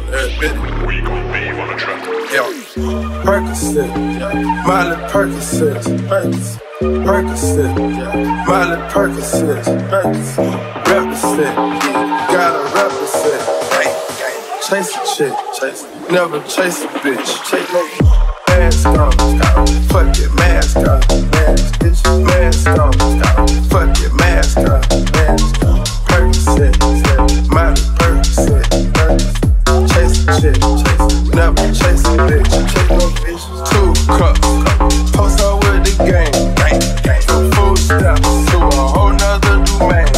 We gon' beef on the track. Yo, Percocet, Miley Percocet, Percocet, Miley Percocet, represent, gotta represent. Chase a chick, never chase a bitch. Mask on, fuck it, mask on, bitch, mask on, fuck it, mask on, Percocet, Miley Percocet, chase a chick, never chase a bitch. 2 cups, post up with the game, from full step to a whole nother domain.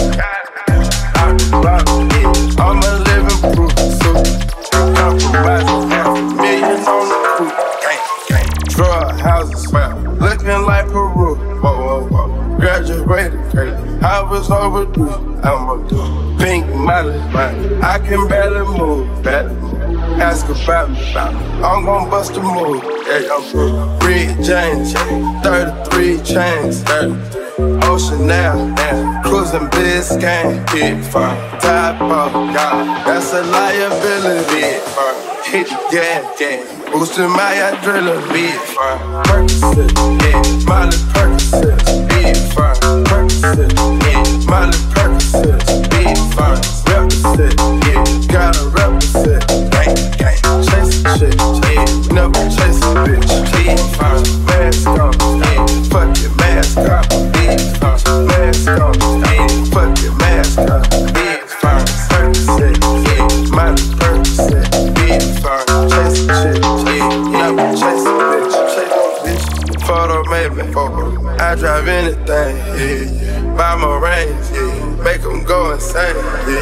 I'm a living proof, so compromising $500,000 on the coupe. Drug houses, looking like Peru. Graduated, I was overdue. I'm a pink Miley, I can barely move. Ask about me, I'm gon' bust a move. Red James, 33 chains, Ocean now, cruising Biscayne, hit fire, top off, that's a liability. Hit the gas, boosting my adrenaline. Percocet, Miley Percocet, Percocet, Miley Percocet, represent, gotta represent. Chase a chick, never chase a bitch. Mask on, fuck it, mask on. Mask on, fuck it, mask on. Percocet, Miley Percocet, chase a chick, never chase a bitch. Photo made me, I drive anything, buy my range, make them go insane,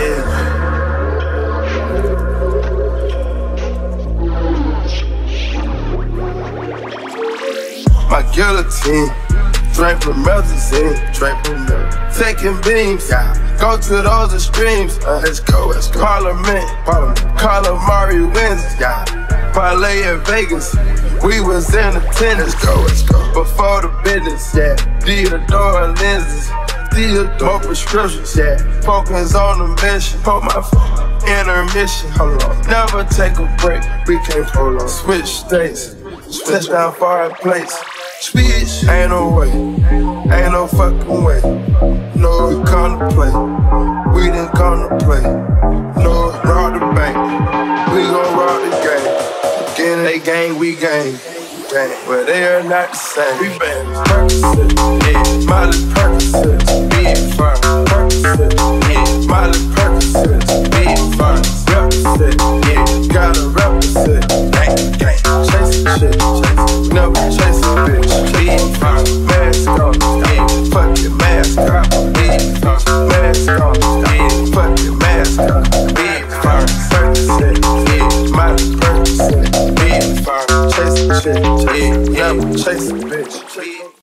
My guillotine, drink from Melazine, taking beams, go to those extremes. Let's go. Parliament, Calamari wins, parlay in Vegas. We was in attendance, let's go. Before the business, Theodore lenses, more prescriptions, focus on the mission. Put my intermission, never take a break. We can't prolong. Switch states, touchdown foreign place. Switch, ain't no way, ain't no fucking way. No, we come to play, we didn't come to play. No, rob the bank, we gon' rob the game. Again, they gang, we gang. But they are not the same. We bang. Percocet, Miley Percocet, Percocet, Miley Percocet, represent, gotta represent. Chase a chick, never chase a bitch. Mask on, fuck your mask on. Mask on, fuck your mask on. Percocet, Miley Percocet, chase a chick, never chase a bitch.